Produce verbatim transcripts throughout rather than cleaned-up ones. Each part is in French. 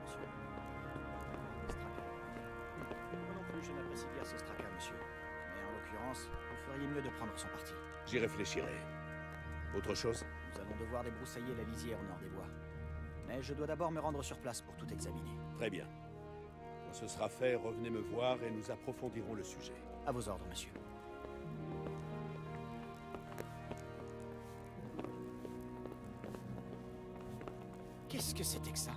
monsieur. Straka. Moi non plus, je n'apprécie guère ce Straka, monsieur. Mais en l'occurrence, vous feriez mieux de prendre son parti. J'y réfléchirai. Autre chose? Nous allons devoir débroussailler la lisière au nord des bois. Mais je dois d'abord me rendre sur place pour tout examiner. Très bien. Quand ce sera fait, revenez me voir et nous approfondirons le sujet. À vos ordres, monsieur. Qu'est-ce que c'était que ça?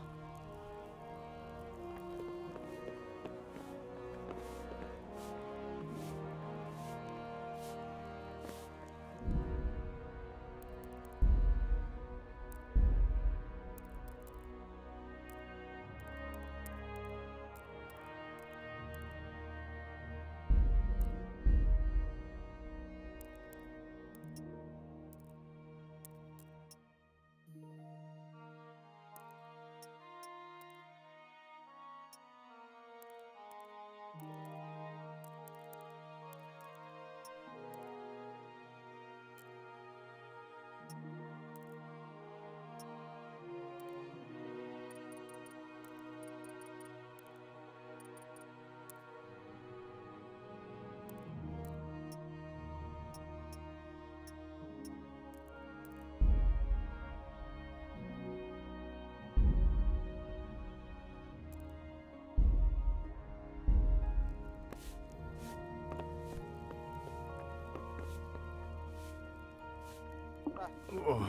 Oh.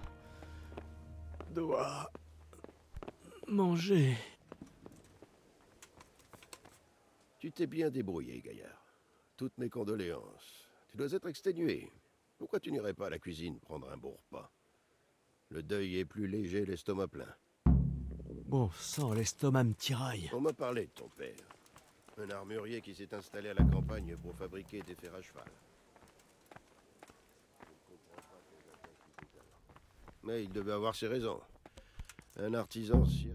Dois manger. Tu t'es bien débrouillé, Gaillard. Toutes mes condoléances. Tu dois être exténué. Pourquoi tu n'irais pas à la cuisine prendre un bon repas? Le deuil est plus léger, l'estomac plein. Bon sang, l'estomac me tiraille. On m'a parlé de ton père. Un armurier qui s'est installé à la campagne pour fabriquer des fers à cheval. Mais il devait avoir ses raisons. Un artisan si...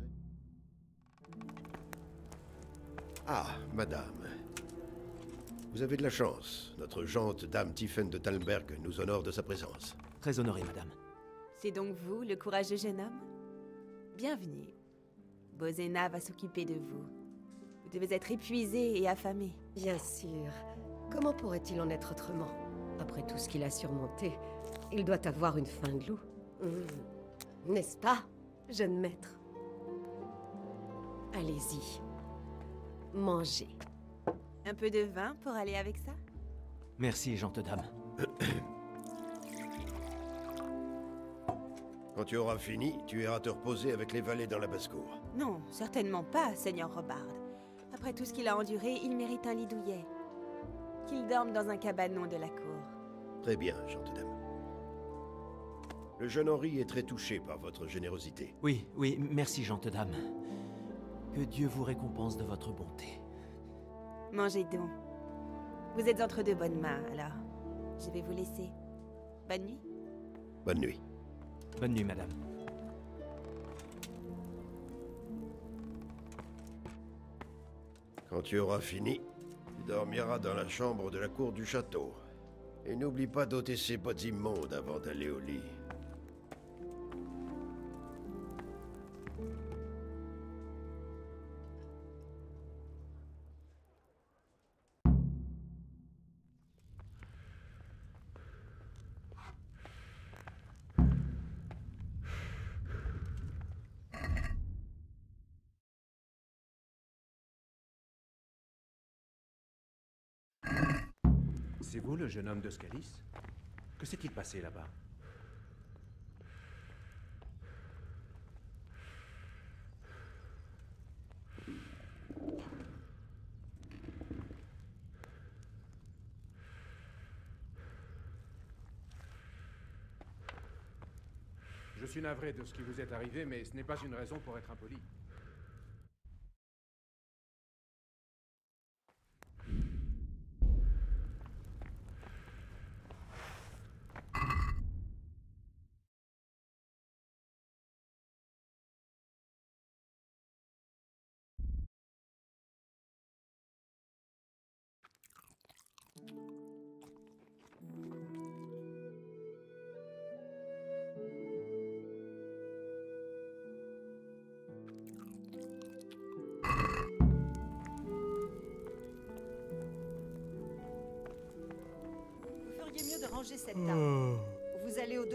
Ah, madame. Vous avez de la chance. Notre gente dame Tiffen de Talmberg nous honore de sa présence. Très honoré, madame. C'est donc vous, le courageux jeune homme? Bienvenue. Bozena va s'occuper de vous. Vous devez être épuisé et affamé. Bien sûr. Comment pourrait-il en être autrement? Après tout ce qu'il a surmonté, il doit avoir une faim de loup. Mmh. N'est-ce pas, jeune maître? Allez-y. Mangez. Un peu de vin pour aller avec ça? Merci, gente dame. Quand tu auras fini, tu iras te reposer avec les valets dans la basse-cour. Non, certainement pas, Seigneur Robard. Après tout ce qu'il a enduré, il mérite un lit douillet. Qu'il dorme dans un cabanon de la cour. Très bien, gente dame. Le jeune Henri est très touché par votre générosité. Oui, oui, merci, gente dame. Que Dieu vous récompense de votre bonté. Mangez donc. Vous êtes entre de bonnes mains, alors. Je vais vous laisser. Bonne nuit. Bonne nuit. Bonne nuit, madame. Quand tu auras fini, tu dormiras dans la chambre de la cour du château. Et n'oublie pas d'ôter ces bottes immondes avant d'aller au lit. C'est vous le jeune homme de Scalis? Que s'est-il passé là-bas? Je suis navré de ce qui vous est arrivé, mais ce n'est pas une raison pour être impoli. Rangez cette table. Vous allez au deux...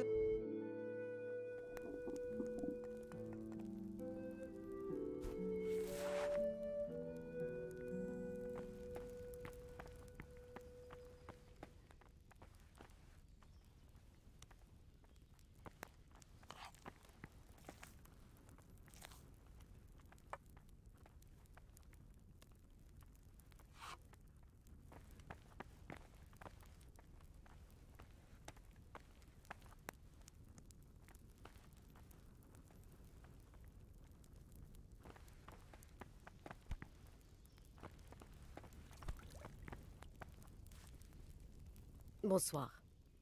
Bonsoir.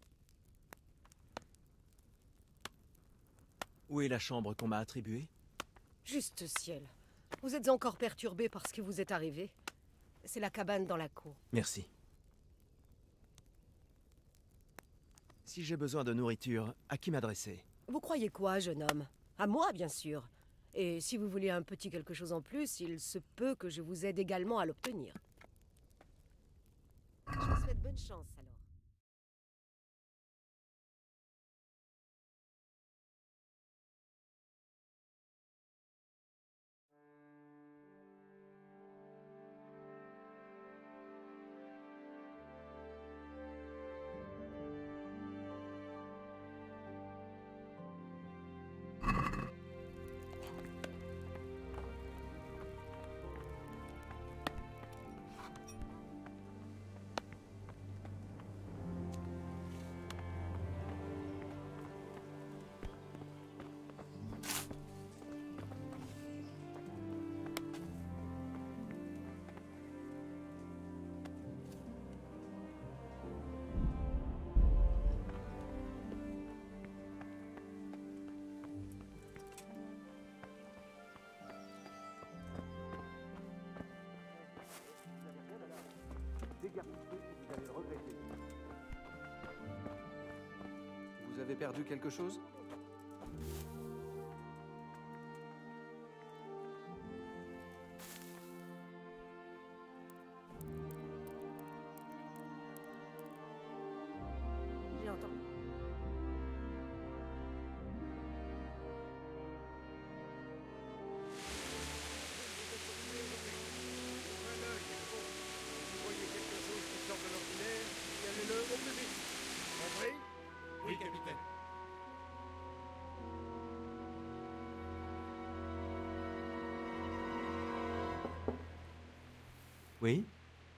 Où est la chambre qu'on m'a attribuée? Juste ciel. Vous êtes encore perturbé par ce qui vous est arrivé. C'est la cabane dans la cour. Merci. Si j'ai besoin de nourriture, à qui m'adresser? Vous croyez quoi, jeune homme? À moi, bien sûr. Et si vous voulez un petit quelque chose en plus, il se peut que je vous aide également à l'obtenir. Je vous souhaite bonne chance, alors. Vous allez le regretter. Vous avez perdu quelque chose? J'ai entendu. Oui, capitaine. Oui?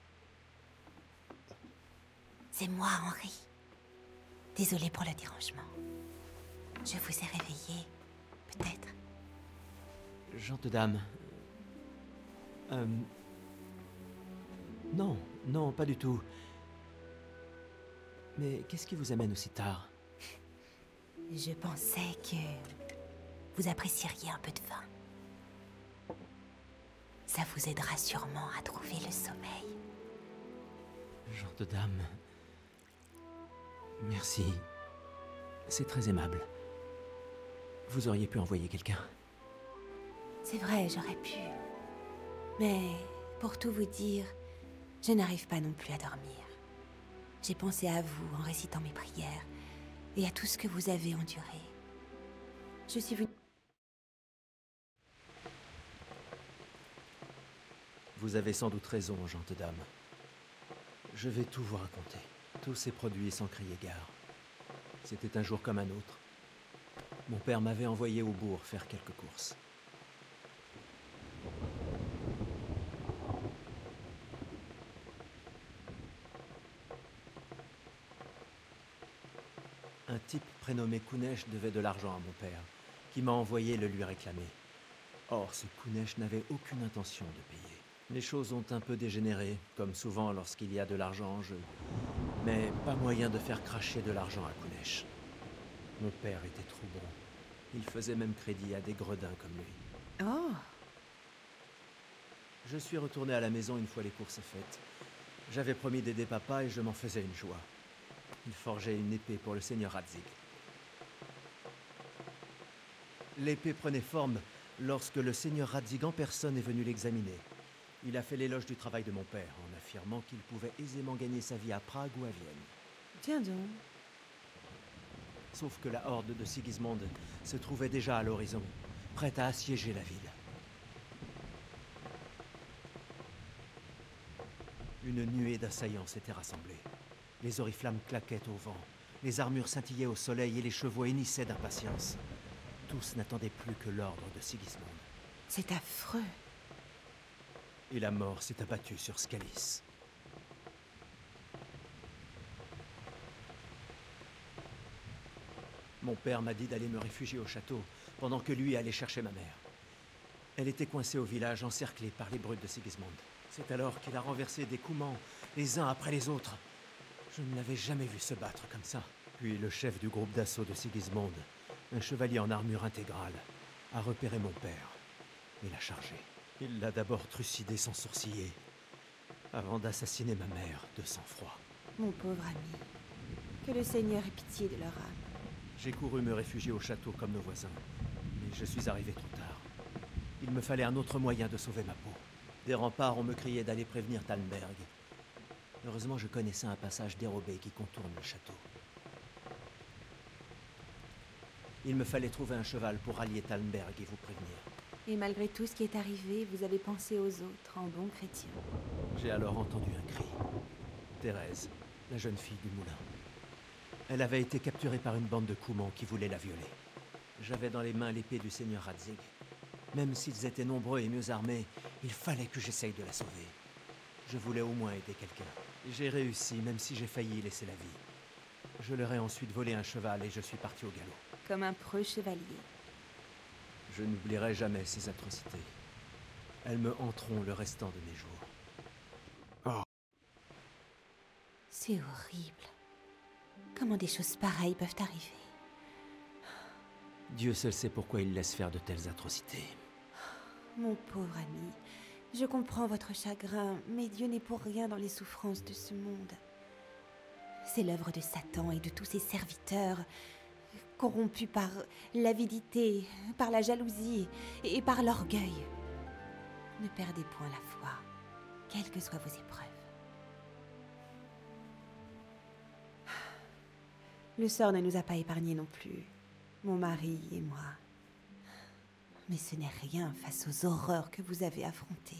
C'est moi, Henri. Désolée pour le dérangement. Je vous ai réveillé, peut-être. Gente dame. Euh... Non, non, pas du tout. Mais qu'est-ce qui vous amène aussi tard? Je pensais que vous apprécieriez un peu de vin. Ça vous aidera sûrement à trouver le sommeil. Gente dame. Merci. C'est très aimable. Vous auriez pu envoyer quelqu'un. C'est vrai, j'aurais pu. Mais pour tout vous dire, je n'arrive pas non plus à dormir. J'ai pensé à vous en récitant mes prières et à tout ce que vous avez enduré. Je suis venue... Vous avez sans doute raison, gente dame. Je vais tout vous raconter. Tous ces produits sans crier gare. C'était un jour comme un autre. Mon père m'avait envoyé au bourg faire quelques courses. Un type prénommé Kunesh devait de l'argent à mon père, qui m'a envoyé le lui réclamer. Or, ce Kunesh n'avait aucune intention de payer. Les choses ont un peu dégénéré, comme souvent lorsqu'il y a de l'argent en jeu. Mais pas moyen de faire cracher de l'argent à Kunesh. Mon père était trop bon. Il faisait même crédit à des gredins comme lui. Oh, Je suis retourné à la maison une fois les courses faites. J'avais promis d'aider papa et je m'en faisais une joie. Il forgeait une épée pour le seigneur Radzig. L'épée prenait forme lorsque le seigneur Radzig en personne est venu l'examiner. Il a fait l'éloge du travail de mon père en affirmant qu'il pouvait aisément gagner sa vie à Prague ou à Vienne. tiens donc. Sauf que la horde de Sigismund se trouvait déjà à l'horizon, prête à assiéger la ville. Une nuée d'assaillants s'était rassemblée. Les oriflammes claquaient au vent, les armures scintillaient au soleil et les chevaux hennissaient d'impatience. Tous n'attendaient plus que l'ordre de Sigismund. C'est affreux. Et la mort s'est abattue sur Scalis. Mon père m'a dit d'aller me réfugier au château, pendant que lui allait chercher ma mère. Elle était coincée au village, encerclée par les brutes de Sigismund. C'est alors qu'il a renversé des Coumans, les uns après les autres. Je ne l'avais jamais vu se battre comme ça. Puis le chef du groupe d'assaut de Sigismund, un chevalier en armure intégrale, a repéré mon père et l'a chargé. Il l'a d'abord trucidé sans sourciller, avant d'assassiner ma mère de sang-froid. Mon pauvre ami. Que le Seigneur ait pitié de leur âme. J'ai couru me réfugier au château comme nos voisins, mais je suis arrivé trop tard. Il me fallait un autre moyen de sauver ma peau. Des remparts, on me criait d'aller prévenir Talmberg. Heureusement, je connaissais un passage dérobé qui contourne le château. Il me fallait trouver un cheval pour rallier Talmberg et vous prévenir. Et malgré tout ce qui est arrivé, vous avez pensé aux autres en bon chrétien. J'ai alors entendu un cri. Thérèse, la jeune fille du moulin. Elle avait été capturée par une bande de Coumans qui voulait la violer. J'avais dans les mains l'épée du seigneur Radzig. Même s'ils étaient nombreux et mieux armés, il fallait que j'essaye de la sauver. Je voulais au moins aider quelqu'un. J'ai réussi, même si j'ai failli y laisser la vie. Je leur ai ensuite volé un cheval et je suis parti au galop. Comme un preux chevalier. Je n'oublierai jamais ces atrocités. Elles me hanteront le restant de mes jours. Oh. C'est horrible. Comment des choses pareilles peuvent arriver? Dieu seul sait pourquoi il laisse faire de telles atrocités. Mon pauvre ami, je comprends votre chagrin, mais Dieu n'est pour rien dans les souffrances de ce monde. C'est l'œuvre de Satan et de tous ses serviteurs, corrompus par l'avidité, par la jalousie et par l'orgueil. Ne perdez point la foi, quelles que soient vos épreuves. Le sort ne nous a pas épargnés non plus, mon mari et moi. Mais ce n'est rien face aux horreurs que vous avez affrontées.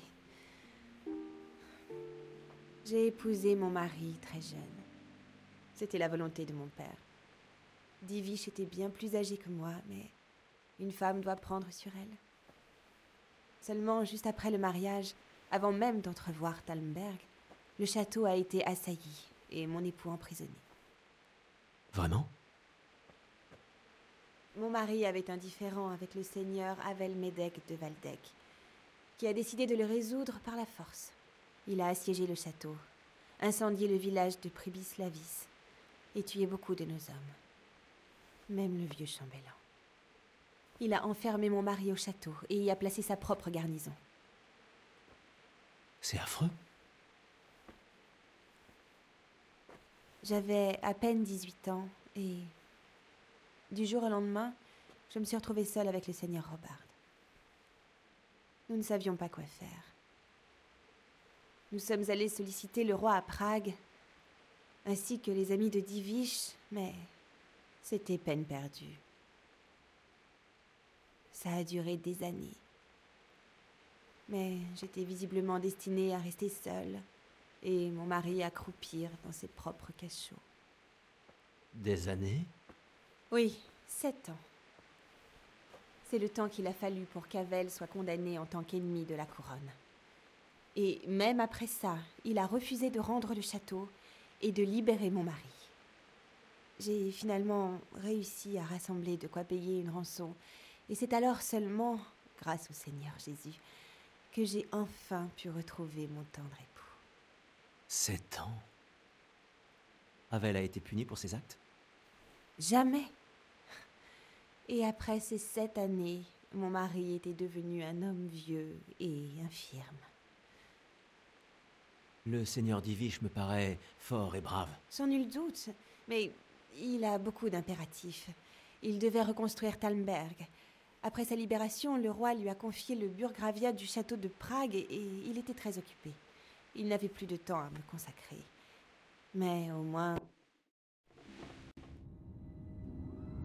J'ai épousé mon mari très jeune. C'était la volonté de mon père. Divish était bien plus âgée que moi, mais une femme doit prendre sur elle. Seulement, juste après le mariage, avant même d'entrevoir Talmberg, le château a été assailli et mon époux emprisonné. Vraiment? Mon mari avait un différend avec le seigneur Avelmedek de Valdec, qui a décidé de le résoudre par la force. Il a assiégé le château, incendié le village de Pribislavis et tué beaucoup de nos hommes, même le vieux chambellan. Il a enfermé mon mari au château et y a placé sa propre garnison. C'est affreux. J'avais à peine dix-huit ans et, du jour au lendemain, je me suis retrouvée seule avec le seigneur Robard. Nous ne savions pas quoi faire. Nous sommes allés solliciter le roi à Prague, ainsi que les amis de Divish, mais c'était peine perdue. Ça a duré des années. Mais j'étais visiblement destinée à rester seule, et mon mari à croupir dans ses propres cachots. Des années? Oui, sept ans. C'est le temps qu'il a fallu pour qu'Avel soit condamné en tant qu'ennemi de la couronne. Et même après ça, il a refusé de rendre le château et de libérer mon mari. J'ai finalement réussi à rassembler de quoi payer une rançon, et c'est alors seulement, grâce au Seigneur Jésus, que j'ai enfin pu retrouver mon tendre époux. Sept ans? Avel a été puni pour ses actes? Jamais. Et après ces sept années, mon mari était devenu un homme vieux et infirme. Le seigneur Divish me paraît fort et brave. Sans nul doute, mais il a beaucoup d'impératifs. Il devait reconstruire Talmberg. Après sa libération, le roi lui a confié le burgravia du château de Prague et, et il était très occupé. Il n'avait plus de temps à me consacrer. Mais au moins...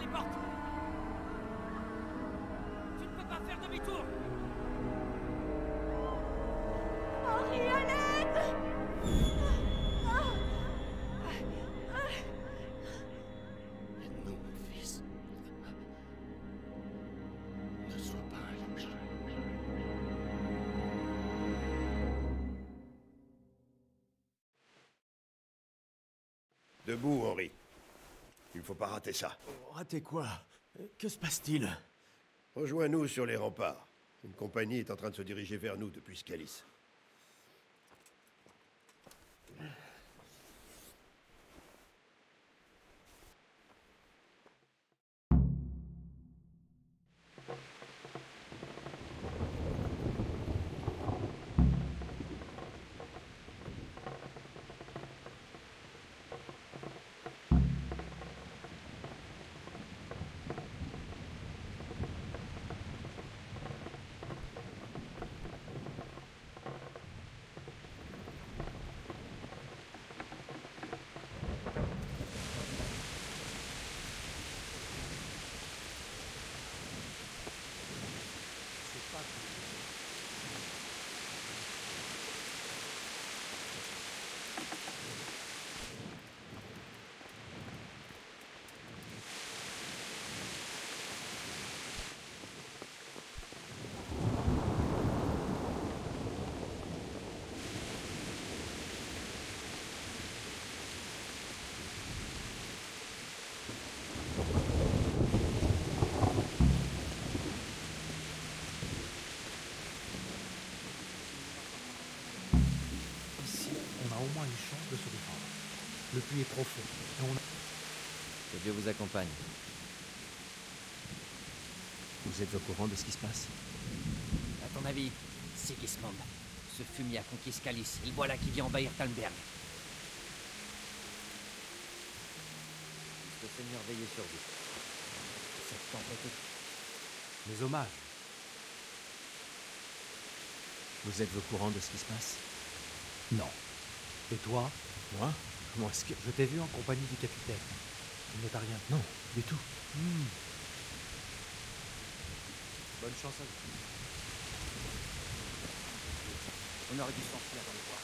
portes. Tu ne peux pas faire demi-tour. Henri, à l'aide! Non, mon fils. Ne sois pas un lâche. Debout, Henri. Il ne faut pas rater ça. Oh, raté quoi? Que se passe-t-il? Rejoins-nous sur les remparts. Une compagnie est en train de se diriger vers nous depuis Scalis. Ici, on a au moins une chance de se défendre. Le puits est profond, et on a... Que Dieu vous accompagne. Vous êtes au courant de ce qui se passe? À ton avis, Sigismund, ce fumier a conquis Scalis, et voilà qui vient envahir Talmberg. Puisse le Seigneur veiller sur vous. Cette tempête est... Mes hommages. Vous êtes au courant de ce qui se passe? Non. Et toi? Moi? Comment est-ce que... Je t'ai vu en compagnie du capitaine. Il n'est à rien. Non, du tout. Hmm. Bonne chance à vous. On aurait dû s'enfuir dans le bois.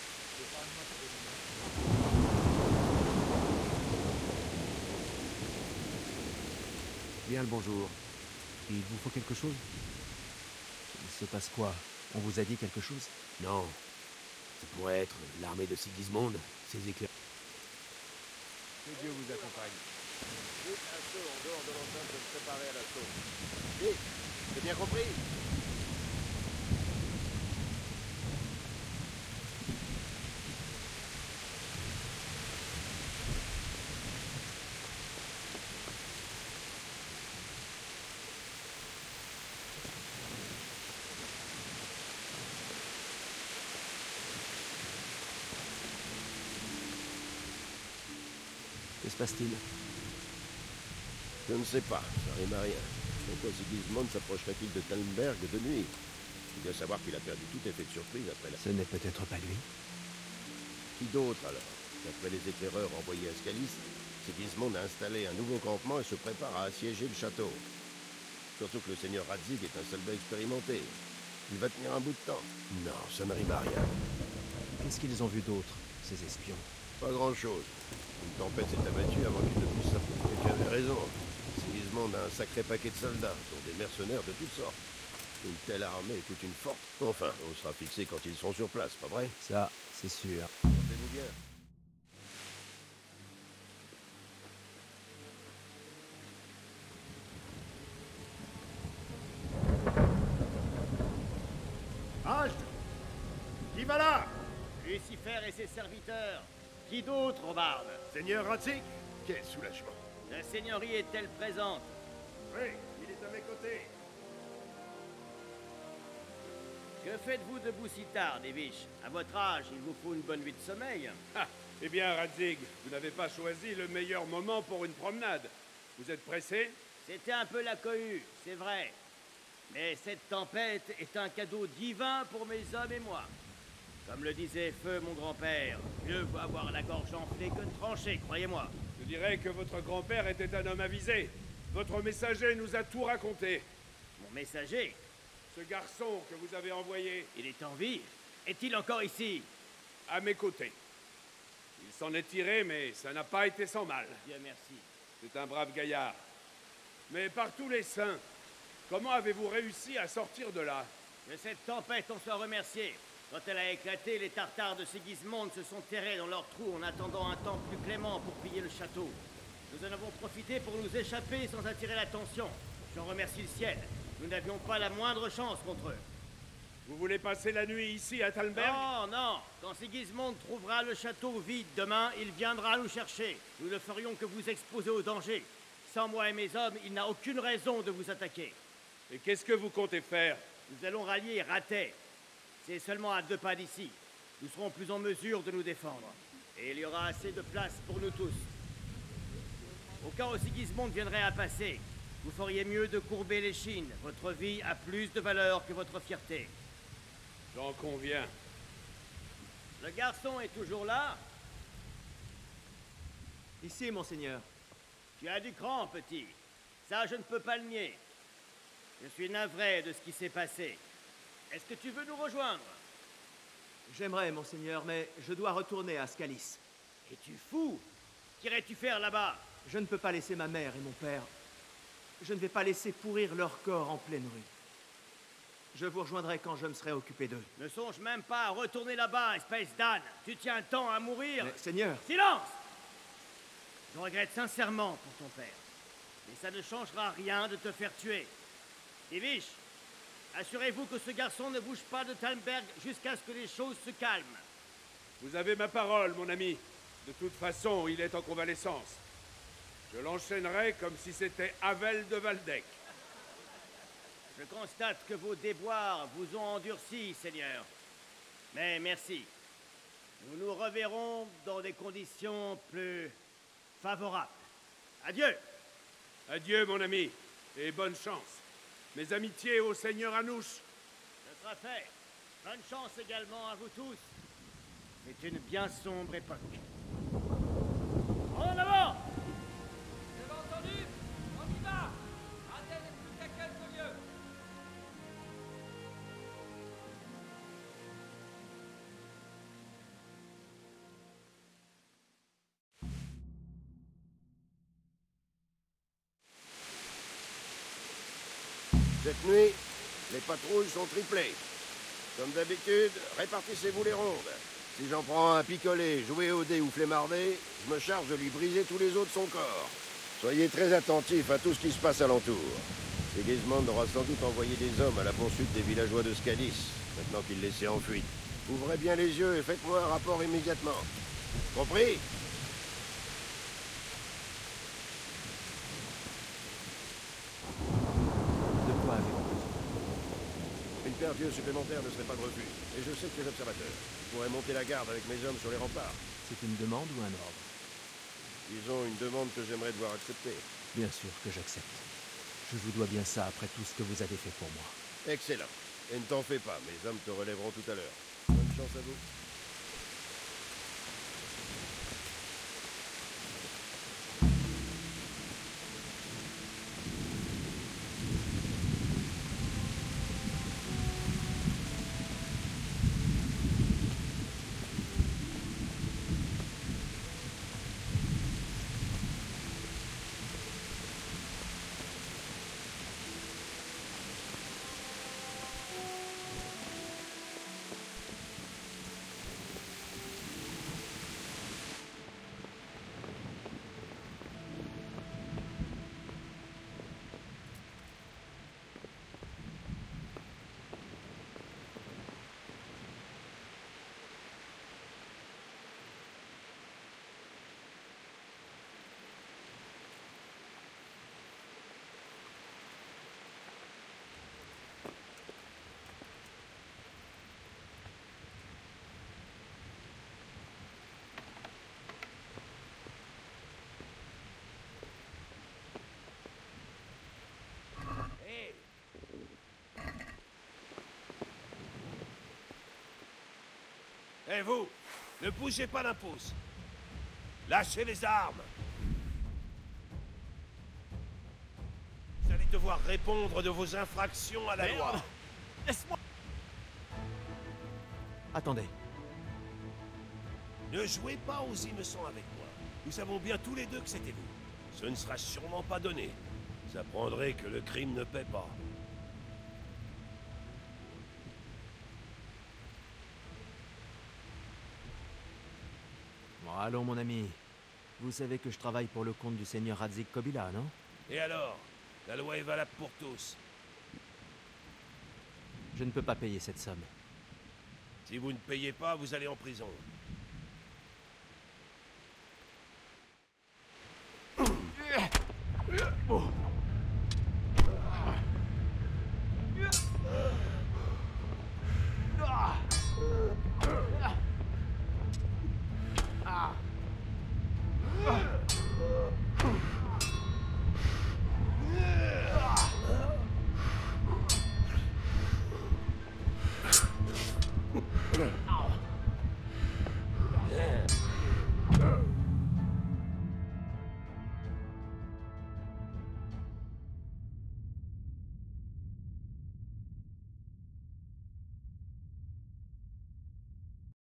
Bien le bonjour. Il vous faut quelque chose? Il se passe quoi? On vous a dit quelque chose? Non. Ça pourrait être l'armée de Sigismund, ses éclairs. Que Dieu vous accompagne. Vite, assaut en dehors de l'enceinte de se préparer à l'assaut. Vite, c'est bien compris? Que se passe-t-il? Je ne sais pas, ça rime à rien. Pourquoi Sigismund s'approcherait-il de Talmberg de nuit? Il doit savoir qu'il a perdu tout effet de surprise après la... Ce n'est peut-être pas lui. Qui d'autre alors? D'après les éclaireurs envoyés à Scalis, Sigismund a installé un nouveau campement et se prépare à assiéger le château. Surtout que le seigneur Radzig est un soldat expérimenté. Il va tenir un bout de temps. Non, ça ne rime à rien. Qu'est-ce qu'ils ont vu d'autre, ces espions? Pas grand-chose. Une tempête s'est abattue avant qu'ils ne puissent s'approcher. Et tu avais raison. Sigismund a un sacré paquet de soldats, dont des mercenaires de toutes sortes. Une telle armée est toute une force. Enfin, on sera fixé quand ils seront sur place, pas vrai? Ça, c'est sûr. Portez-vous bien. Halte! Qui va là? Lucifer et ses serviteurs. Qui d'autre, Robarde? Seigneur Radzig, quel soulagement. La seigneurie est-elle présente? Oui, il est à mes côtés. Que faites-vous debout si tard, Devish? À votre âge, il vous faut une bonne nuit de sommeil. Ah, eh bien, Radzig, vous n'avez pas choisi le meilleur moment pour une promenade. Vous êtes pressé? C'était un peu la cohue, c'est vrai. Mais cette tempête est un cadeau divin pour mes hommes et moi. Comme le disait Feu, mon grand-père, mieux vaut avoir la gorge enflée que tranchée, croyez-moi. Je dirais que votre grand-père était un homme avisé. Votre messager nous a tout raconté. Mon messager? Ce garçon que vous avez envoyé. Il est en vie? Est-il encore ici? À mes côtés. Il s'en est tiré, mais ça n'a pas été sans mal. Dieu merci. C'est un brave gaillard. Mais par tous les saints, comment avez-vous réussi à sortir de là? De cette tempête, on soit remercié. Quand elle a éclaté, les Tartares de Sigismond se sont terrés dans leurs trous en attendant un temps plus clément pour piller le château. Nous en avons profité pour nous échapper sans attirer l'attention. J'en remercie le ciel. Nous n'avions pas la moindre chance contre eux. Vous voulez passer la nuit ici à Talmberg? Non, non. Quand Sigismond trouvera le château vide demain, il viendra nous chercher. Nous ne ferions que vous exposer au danger. Sans moi et mes hommes, il n'a aucune raison de vous attaquer. Et qu'est-ce que vous comptez faire? Nous allons rallier Ratet. C'est seulement à deux pas d'ici. Nous serons plus en mesure de nous défendre. Et il y aura assez de place pour nous tous. Au cas où Sigismond viendrait à passer, vous feriez mieux de courber l'échine. Votre vie a plus de valeur que votre fierté. J'en conviens. Le garçon est toujours là? Ici, monseigneur. Tu as du cran, petit. Ça, je ne peux pas le nier. Je suis navré de ce qui s'est passé. Est-ce que tu veux nous rejoindre? J'aimerais, monseigneur, mais je dois retourner à Scalis. Es-tu fou? Qu'irais-tu faire là-bas? Je ne peux pas laisser ma mère et mon père. Je ne vais pas laisser pourrir leur corps en pleine rue. Je vous rejoindrai quand je me serai occupé d'eux. Ne songe même pas à retourner là-bas, espèce d'âne. Tu tiens tant à mourir. Mais, Seigneur... Silence! Je regrette sincèrement pour ton père. Mais ça ne changera rien de te faire tuer. Divish, assurez-vous que ce garçon ne bouge pas de Talmberg jusqu'à ce que les choses se calment. Vous avez ma parole, mon ami. De toute façon, il est en convalescence. Je l'enchaînerai comme si c'était Havel de Waldeck. Je constate que vos déboires vous ont endurci, Seigneur. Mais merci. Nous nous reverrons dans des conditions plus favorables. Adieu. Adieu, mon ami, et bonne chance. Mes amitiés au Seigneur Anouche. Ce sera fait. Bonne chance également à vous tous. C'est une bien sombre époque. En avant! Vous avez entendu? On y va! Ratet n'est plus qu'à quelques lieues. Cette nuit, les patrouilles sont triplées. Comme d'habitude, répartissez-vous les rondes. Si j'en prends un picolé, joué au dé ou flemmardé, je me charge de lui briser tous les os de son corps. Soyez très attentifs à tout ce qui se passe alentour. Sigismond aura sans doute envoyé des hommes à la poursuite des villageois de Scalis, maintenant qu'il les sait en fuite. Ouvrez bien les yeux et faites-moi un rapport immédiatement. Compris? Une paire d'yeux supplémentaires ne serait pas de refus. Et je sais que les observateurs pourraient monter la garde avec mes hommes sur les remparts. C'est une demande ou un ordre? Disons une demande que j'aimerais devoir accepter. Bien sûr que j'accepte. Je vous dois bien ça après tout ce que vous avez fait pour moi. Excellent. Et ne t'en fais pas, mes hommes te relèveront tout à l'heure. Bonne chance à vous. Et vous, ne bougez pas d'un pouce. Lâchez les armes. devoir répondre de vos infractions à la Merde. loi. Laisse-moi. Attendez. Ne jouez pas aux innocents avec moi. Nous savons bien tous les deux que c'était vous. Ce ne sera sûrement pas donné. Vous apprendrez que le crime ne paie pas. Bon, allons, mon ami. Vous savez que je travaille pour le compte du seigneur Radzik Kobila, non? Et alors? La loi est valable pour tous. Je ne peux pas payer cette somme. Si vous ne payez pas, vous allez en prison. Ah.